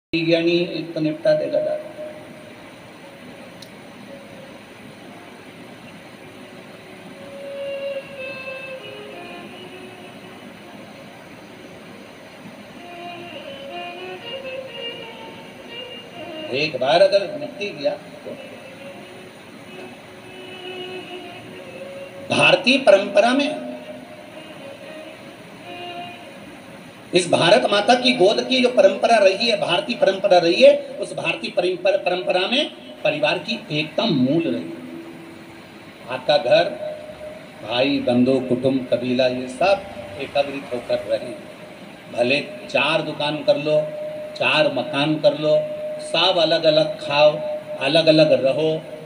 ज्ञानी तो निपटा देगा दादा। एक बार अगर निपटी गया तो भारतीय परंपरा में, इस भारत माता की गोद की जो परंपरा रही है, भारतीय परंपरा रही है, उस भारतीय परंपरा में परिवार की एकता मूल रही है। आपका घर, भाई बंधु कुटुंब कबीला ये सब एकत्रित होकर रहे। भले 4 दुकान कर लो, 4 मकान कर लो, सब अलग अलग खाओ, अलग अलग रहो,